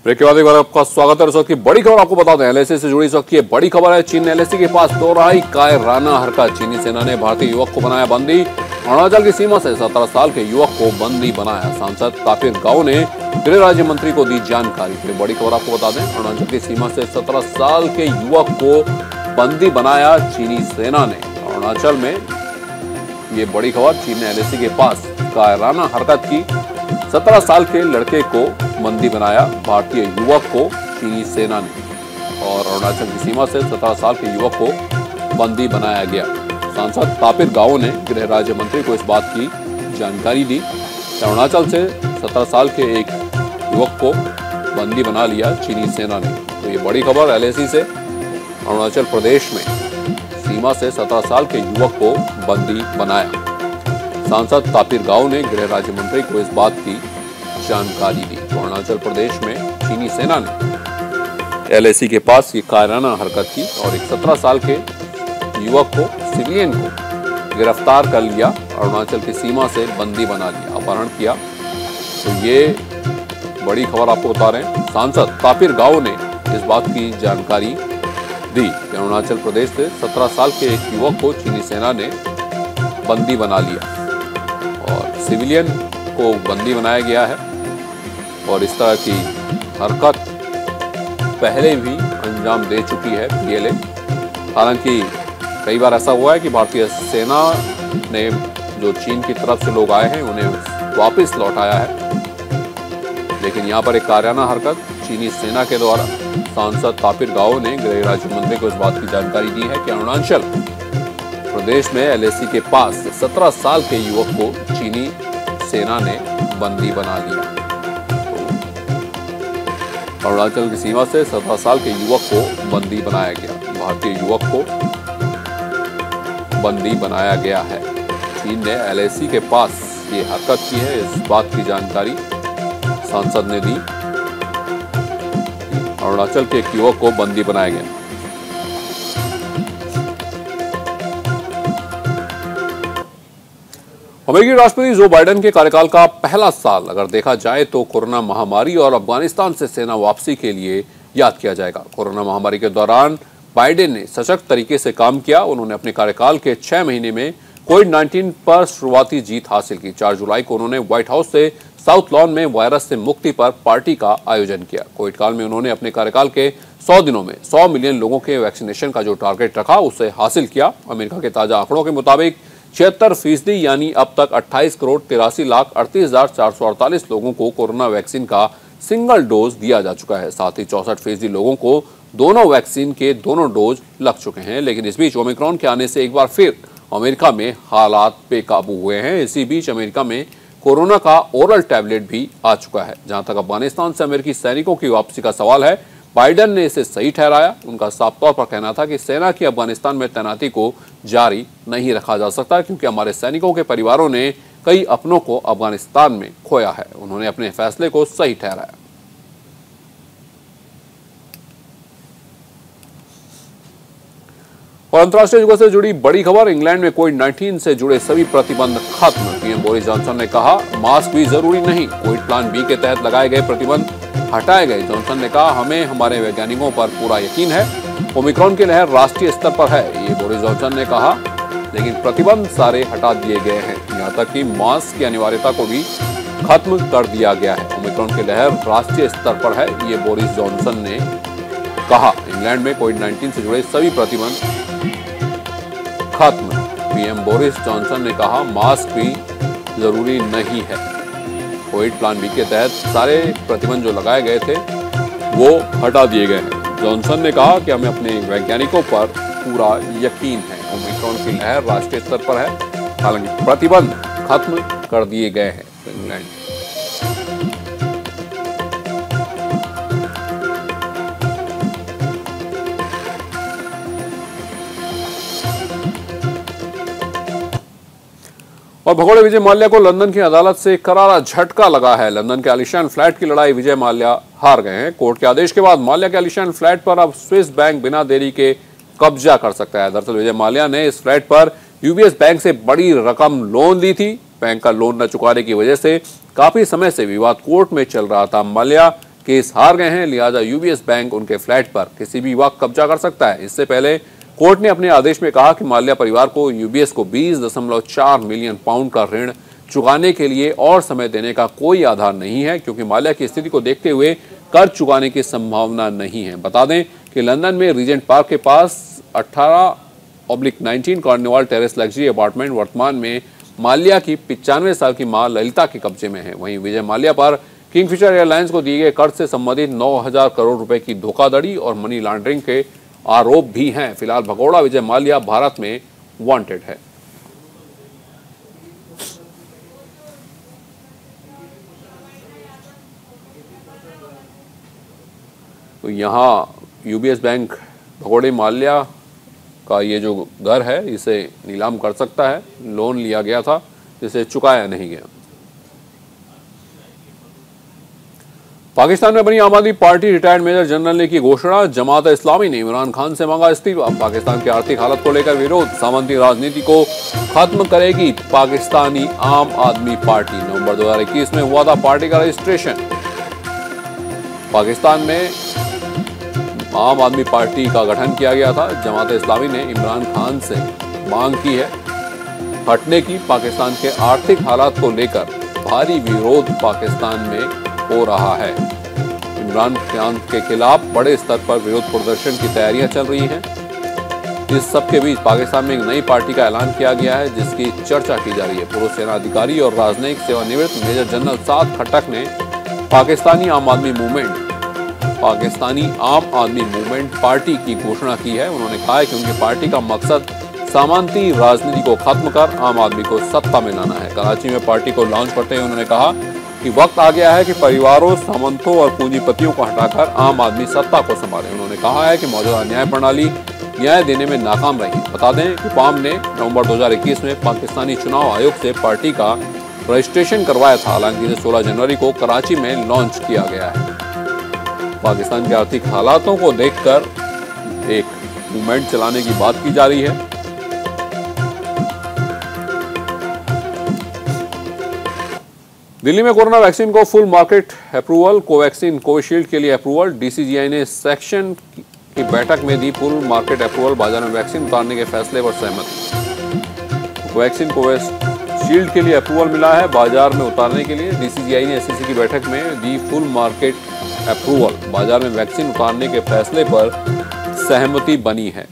Break के बाद एक बार आपका स्वागत है। इस वक्त की बड़ी खबर आपको बता दें, एलएसी से जुड़ी इस वक्त की बड़ी खबर है। चीन ने एलएसी के पास दोहराई कायराना हरकत। चीनी सेना ने भारतीय युवक को बनाया बंदी। अरुणाचल की सीमा से 17 साल के युवक को बंदी बनाया। सांसद तापिर गाव ने गृह राज्य मंत्री को दी जानकारी। बड़ी खबर आपको बता दें, अरुणाचल की सीमा से 17 साल के युवक को बंदी बनाया चीनी सेना ने। अरुणाचल में ये बड़ी खबर, चीन ने एलएसी के पास कायराना हरकत की। 17 साल के लड़के को बंदी बनाया भारतीय युवक को चीनी सेना ने। और अरुणाचल की सीमा से 17 साल के युवक को बंदी बनाया गया। सांसद तापिर गाव ने गृह राज्य मंत्री को इस बात की जानकारी दी कि अरुणाचल से 17 साल के एक युवक को बंदी बना लिया चीनी सेना ने। तो ये बड़ी खबर एलएसी से, अरुणाचल प्रदेश में सीमा से 17 साल के युवक को बंदी बनाया। सांसद तापिर गाव ने गृह राज्य मंत्री को इस बात की जानकारी दी। तो अरुणाचल प्रदेश में चीनी सेना ने एलएसी के पास ये कायराना हरकत की और एक 17 साल के युवक को, सिविलियन को गिरफ्तार कर लिया। अरुणाचल की सीमा से बंदी बना लिया, अपहरण किया। तो ये बड़ी खबर आपको बता रहे हैं। सांसद तापिर गाव ने इस बात की जानकारी दी कि अरुणाचल प्रदेश से 17 साल के एक युवक को चीनी सेना ने बंदी बना लिया और सिविलियन को बंदी बनाया गया है। और इस तरह की हरकत पहले भी अंजाम दे चुकी है पीएलए। हालांकि कई बार ऐसा हुआ है कि भारतीय सेना ने जो चीन की तरफ से लोग आए हैं उन्हें वापस लौटाया है, लेकिन यहाँ पर एक कायराना हरकत चीनी सेना के द्वारा। सांसद तापिर गाव ने गृह राज्य मंत्री को इस बात की जानकारी दी है कि अरुणाचल प्रदेश में एलएसी के पास 17 साल के युवक को चीनी सेना ने बंदी बना लिया। तो अरुणाचल की सीमा से 17 साल के युवक को बंदी बनाया गया, भारतीय युवक को बंदी बनाया गया है। चीन ने एलएसी के पास ये हरकत की है, इस बात की जानकारी सांसद ने दी। अरुणाचल के एक युवक को बंदी बनाया गया। अमेरिकी राष्ट्रपति जो बाइडेन के कार्यकाल का पहला साल अगर देखा जाए तो कोरोना महामारी और अफगानिस्तान से सेना वापसी के लिए याद किया जाएगा। कोरोना महामारी के दौरान बाइडेन ने सशक्त तरीके से काम किया। उन्होंने अपने कार्यकाल के 6 महीने में कोविड-19 पर शुरुआती जीत हासिल की। 4 जुलाई को उन्होंने व्हाइट हाउस से साउथ लॉन में वायरस से मुक्ति पर पार्टी का आयोजन किया। कोविड काल में उन्होंने अपने कार्यकाल के 100 दिनों में 100 मिलियन लोगों के वैक्सीनेशन का जो टारगेट रखा उसे हासिल किया। अमेरिका के ताजा आंकड़ों के मुताबिक 76% यानी अब तक 28,83,38,448 लोगों को कोरोना वैक्सीन का सिंगल डोज दिया जा चुका है। साथ ही 64% लोगों को दोनों वैक्सीन के दोनों डोज लग चुके हैं। लेकिन इस बीच ओमिक्रॉन के आने से एक बार फिर अमेरिका में हालात बेकाबू हुए हैं। इसी बीच अमेरिका में कोरोना का ओरल टैबलेट भी आ चुका है। जहां तक अफगानिस्तान से अमेरिकी सैनिकों की वापसी का सवाल है, बाइडेन ने इसे सही ठहराया। उनका साफ तौर पर कहना था कि सेना की अफगानिस्तान में तैनाती को जारी नहीं रखा जा सकता, क्योंकि हमारे सैनिकों के परिवारों ने कई अपनों को अफगानिस्तान में खोया है। उन्होंने अपने फैसले को सही ठहराया। और अंतर्राष्ट्रीय युगों से जुड़ी बड़ी खबर, इंग्लैंड में कोविड-19 से जुड़े सभी प्रतिबंध खत्म। पीएम बोरिस जॉनसन ने कहा मास्क भी जरूरी नहीं, कोविड प्लान बी के तहत लगाए गए प्रतिबंध हटाए गए। जॉनसन ने कहा हमें हमारे वैज्ञानिकों पर पूरा यकीन है, ओमिक्रॉन की लहर राष्ट्रीय स्तर पर है, ये बोरिस जॉनसन ने कहा। लेकिन प्रतिबंध सारे हटा दिए गए हैं, यहाँ तक कि मास्क की अनिवार्यता को भी खत्म कर दिया गया है। ओमिक्रॉन की लहर राष्ट्रीय स्तर पर है, ये बोरिस जॉनसन ने कहा। इंग्लैंड में कोविड-19 से जुड़े सभी प्रतिबंध खत्म। पीएम बोरिस जॉनसन ने कहा मास्क भी जरूरी नहीं है। कोविड प्लान बी के तहत सारे प्रतिबंध जो लगाए गए थे वो हटा दिए गए हैं। जॉनसन ने कहा कि हमें अपने वैज्ञानिकों पर पूरा यकीन है। ओमिक्रॉन की लहर राष्ट्रीय स्तर पर है, हालांकि प्रतिबंध खत्म कर दिए गए हैं। इंग्लैंड और भगोड़े विजय माल्या को लंदन की अदालत से करारा झटका लगा है। लंदन के आलीशान फ्लैट की लड़ाई विजय माल्या हार गए हैं। कोर्ट के आदेश के बाद माल्या के आलीशान फ्लैट पर अब स्विस बैंक बिना देरी के कब्जा कर सकता है। दरअसल विजय माल्या ने इस फ्लैट पर यूबीएस बैंक से बड़ी रकम लोन ली थी। बैंक का लोन न चुकाने की वजह से काफी समय से विवाद कोर्ट में चल रहा था। माल्या केस हार गए हैं, लिहाजा यूबीएस बैंक उनके फ्लैट पर किसी भी वक्त कब्जा कर सकता है। इससे पहले कोर्ट ने अपने आदेश में कहा कि माल्या परिवार को यूबीएस को 20.4 मिलियन पाउंड का ऋण चुकाने के लिए और समय देने का कोई आधार नहीं है, क्योंकि माल्या की स्थिति को देखते हुए कर्ज चुकाने की संभावना नहीं है। बता दें कि लंदन में रीजेंट पार्क के पास 18/19 कार्निवाल टेरेस लग्जरी अपार्टमेंट वर्तमान में माल्या की 95 साल की मां ललिता के कब्जे में है। वहीं विजय माल्या पर किंगफिशर एयरलाइंस को दिए गए कर्ज से संबंधित 9,000 करोड़ रुपए की धोखाधड़ी और मनी लॉन्ड्रिंग के आरोप भी हैं। फिलहाल भगोड़ा विजय माल्या भारत में वांटेड है। तो यहां यूबीएस बैंक भगोड़े माल्या का ये जो घर है इसे नीलाम कर सकता है। लोन लिया गया था जिसे चुकाया नहीं गया। पाकिस्तान में बनी आम आदमी पार्टी रिटायर्ड मेजर जनरल ने की घोषणा। जमात इस्लामी ने इमरान खान से मांगा इस्तीफा। पाकिस्तान की आर्थिक हालत को लेकर विरोध। सामंती राजनीति को खत्म करेगी पाकिस्तानी आम आदमी पार्टी। नवंबर 2021 में हुआ था पार्टी का रजिस्ट्रेशन। पाकिस्तान में आम आदमी पार्टी का गठन किया गया था। जमात इस्लामी ने इमरान खान से मांग की है हटने की। पाकिस्तान के आर्थिक हालात को लेकर भारी विरोध पाकिस्तान में हो रहा है। इमरान खान के खिलाफ बड़े स्तर पर विरोध प्रदर्शन की तैयारियां चल रही हैं। इस सब के बीच पाकिस्तान में एक नई पार्टी का ऐलान किया गया है जिसकी चर्चा की जा रही है। पूर्व सेना अधिकारी और राजनयिक सेवानिवृत्त मेजर जनरल साद खट्टक ने पाकिस्तानी आम आदमी मूवमेंट पार्टी की घोषणा की है। उन्होंने कहा है कि उनकी पार्टी का मकसद सामंती राजनीति को खत्म कर आम आदमी को सत्ता में लाना है। कराची में पार्टी को लॉन्च करते हुए उन्होंने कहा कि वक्त आ गया है कि परिवारों, सामंतों और पूंजीपतियों को हटाकर आम आदमी सत्ता को संभाले। उन्होंने कहा है कि मौजूदा न्याय प्रणाली न्याय देने में नाकाम रही। बता दें कि पाम ने नवंबर 2021 में पाकिस्तानी चुनाव आयोग से पार्टी का रजिस्ट्रेशन करवाया था। हालांकि इसे 16 जनवरी को कराची में लॉन्च किया गया है। पाकिस्तान के आर्थिक हालातों को देखकर एक मूवमेंट चलाने की बात की जा रही है। दिल्ली में कोरोना वैक्सीन को full market approval. Covaxin Covishield के लिए अप्रूवल। डीसीजीआई ने सेक्शन की बैठक में दी फुल मार्केट अप्रूवल। बाजार में वैक्सीन उतारने के फैसले पर सहमति। कोवैक्सीन कोविशील्ड के लिए अप्रूवल मिला है बाजार में उतारने के लिए। डीसीजीआई ने एसईसी की बैठक में दी फुल मार्केट अप्रूवल। बाजार में वैक्सीन उतारने के फैसले पर सहमति बनी है।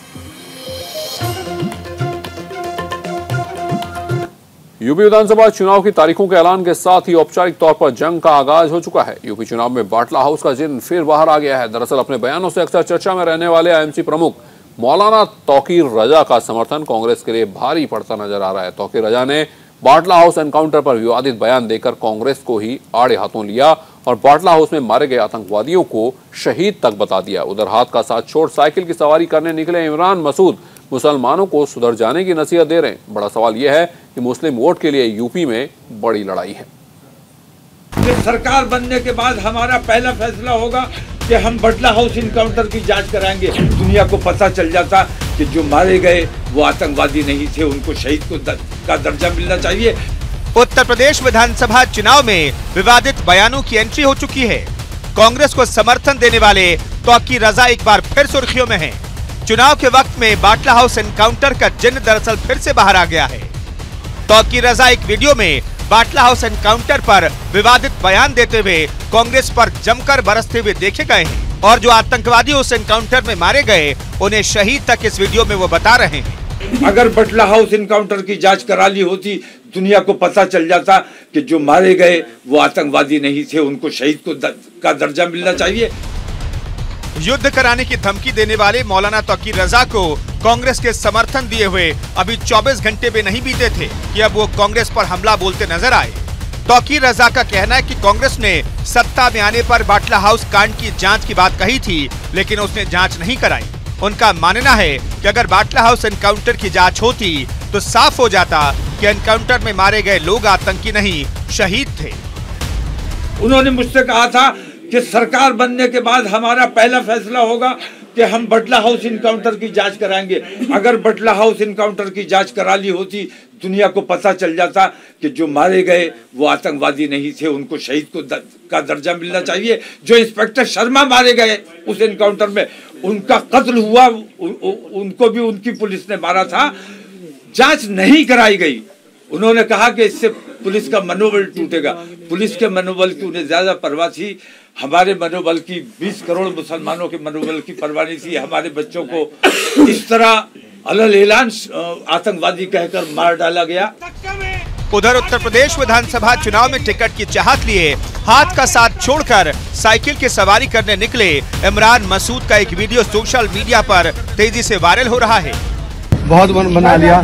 यूपी विधानसभा चुनाव की तारीखों के ऐलान के साथ ही औपचारिक तौर पर जंग का आगाज हो चुका है। यूपी चुनाव में बाटला हाउस का जिन्न फिर बाहर आ गया है। दरअसल अपने बयानों से अक्सर चर्चा में रहने वाले आईएमसी प्रमुख मौलाना तौकीर रजा का समर्थन कांग्रेस के लिए भारी पड़ता नजर आ रहा है। तौकीर रजा ने बाटला हाउस एनकाउंटर पर विवादित बयान देकर कांग्रेस को ही आड़े हाथों लिया और बाटला हाउस में मारे गए आतंकवादियों को शहीद तक बता दिया। उधर हाथ का साथ छोड़ साइकिल की सवारी करने निकले इमरान मसूद मुसलमानों को सुधर जाने की नसीहत दे रहे हैं। बड़ा सवाल यह है कि मुस्लिम वोट के लिए यूपी में बड़ी लड़ाई है। सरकार बनने के बाद हमारा पहला फैसला होगा कि हम बाटला हाउस इनकाउंटर की जांच कराएंगे। दुनिया को पता चल जाता कि जो मारे गए वो आतंकवादी नहीं थे, उनको शहीद का दर्जा मिलना चाहिए। उत्तर प्रदेश विधानसभा चुनाव में विवादित बयानों की एंट्री हो चुकी है। कांग्रेस को समर्थन देने वाले तौकीर रजा एक बार फिर सुर्खियों में हैं। चुनाव के वक्त में बाटला हाउस एनकाउंटर का जिन्न दरअसल फिर से बाहर आ गया है। तौकीर रजा एक वीडियो में बाटला हाउस एनकाउंटर पर विवादित बयान देते हुए कांग्रेस पर जमकर बरसते हुए देखे गए हैं और जो आतंकवादी उस एनकाउंटर में मारे गए उन्हें शहीद तक इस वीडियो में वो बता रहे हैं। अगर बाटला हाउस इनकाउंटर की जांच करा ली होती, दुनिया को पता चल जाता कि जो मारे गए वो आतंकवादी नहीं थे, उनको शहीद का दर्जा मिलना चाहिए। युद्ध कराने की धमकी देने वाले मौलाना तौकीर रजा को कांग्रेस के समर्थन दिए हुए अभी 24 घंटे भी नहीं बीते थे कि अब वो कांग्रेस पर हमला बोलते नजर आए। तौकीर रजा का कहना है कि कांग्रेस ने सत्ता में आने पर बाटला हाउस कांड की जांच की बात कही थी, लेकिन उसने जांच नहीं कराई। उनका मानना है कि अगर बाटला हाउस एनकाउंटर की जांच होती तो साफ हो जाता कि एनकाउंटर में मारे गए लोग आतंकी नहीं, शहीद थे। उन्होंने मुझसे कहा था कि सरकार बनने के बाद हमारा पहला फैसला होगा कि हम बटला हाउस इनकाउंटर की जांच कराएंगे। अगर बटला हाउस इनकाउंटर की जांच करा ली होती, दुनिया को पता चल जाता कि जो मारे गए वो आतंकवादी नहीं थे, उनको शहीद का दर्जा मिलना चाहिए। जो इंस्पेक्टर शर्मा मारे गए उस इनकाउंटर में, उनका कत्ल हुआ, उनको भी उनकी पुलिस ने मारा था, जांच नहीं कराई गई। उन्होंने कहा कि इससे पुलिस का मनोबल टूटेगा। पुलिस के मनोबल की उन्हें ज्यादा परवाह थी, हमारे मनोबल की, 20 करोड़ मुसलमानों के मनोबल की परवाह नहीं थी। हमारे बच्चों को इस तरह अलल ऐलान आतंकवादी कहकर मार डाला गया। उधर उत्तर प्रदेश विधानसभा चुनाव में टिकट की चाहत लिए हाथ का साथ छोड़कर साइकिल की सवारी करने निकले इमरान मसूद का एक वीडियो सोशल मीडिया पर तेजी से वायरल हो रहा है। बहुत बना लिया।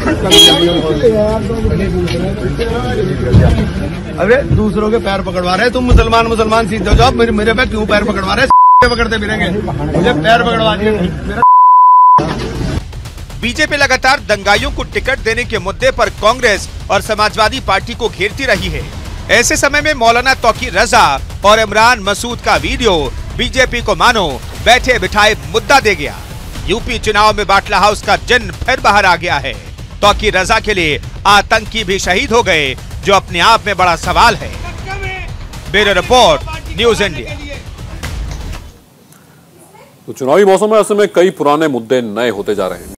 अरे दूसरों के पैर पकड़वा रहे, तुम मुसलमान सीधे जाओ, मेरे पे क्यों पैर पकड़वा रहे? पकड़ते फिरेंगे, मुझे पैर पकड़वा दिए। बीजेपी लगातार दंगाइयों को टिकट देने के मुद्दे पर कांग्रेस और समाजवादी पार्टी को घेरती रही है। ऐसे समय में मौलाना तौकीर रजा और इमरान मसूद का वीडियो बीजेपी को मानो बैठे बिठाए मुद्दा दे गया। यूपी चुनाव में बाटला हाउस का जिन्न फिर बाहर आ गया है। तौकीर रजा के लिए आतंकी भी शहीद हो गए, जो अपने आप में बड़ा सवाल है। Bureau report, news India. तो चुनावी मौसम में ऐसे में कई पुराने मुद्दे नए होते जा रहे हैं।